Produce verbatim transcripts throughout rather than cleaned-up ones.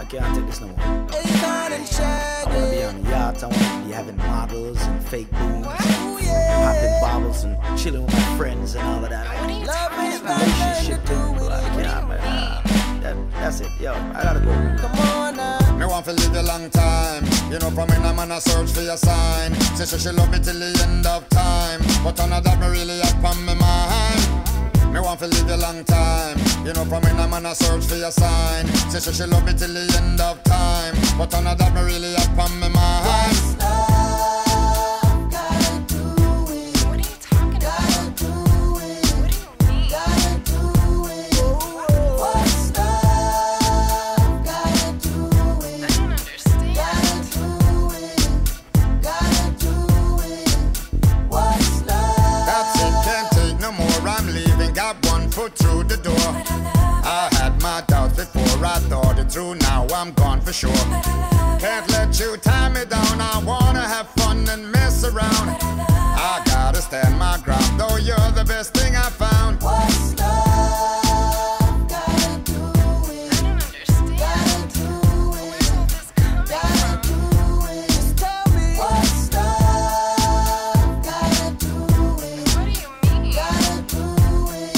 can't take this no more. I wanna be on the yacht, I wanna be having models and fake booms, popping bottles and chilling with my friends and all of that. What are you talking about? Relationship thing, like, yeah, man. Uh, that, that's it, yo, I gotta go. Come on now. Me want to live a long time. You know, from when I'm on a search for your sign. Say she, she love me till the end of time, but none of that me really have on my mind. Me want to live a long time. You know, from when I'm on a search for your sign. Say she, she love me till the end of time, but none of that me really have on my mind. Through the door, I had my doubts before I thought it through. Now I'm gone for sure. Can't let you tie me down. I wanna have fun and mess around. I gotta stand my ground, though you're the best thing I found. What's love gotta do with? I don't understand. Gotta do Where's all this coming gotta from? do it. Just tell me what's love gotta do with? What do you mean? Gotta do it.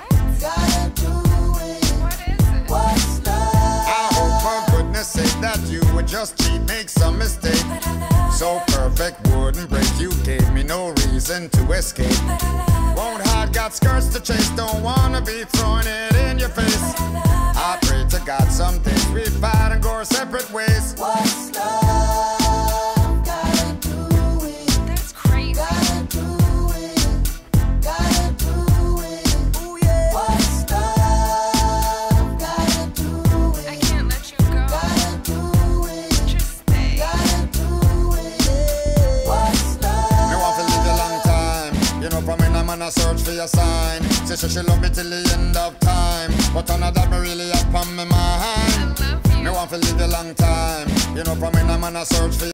That you would just cheat, make some mistake. So perfect wouldn't break. You gave me no reason to escape. Won't hide, got skirts to chase. Don't wanna be throwing it in your face. I pray to God some days we fight and go our separate ways. What's love gotta do with? That's crazy. Gotta do it. Gotta do it. Ooh, yeah. What's love gotta do with? I can't let you go. Just stay. Man, I search for your sign. Say she, she love me till the end of time, but none of that me really have on my mind. I love you. Me want to live a long time. You know, from me, I'm on a search for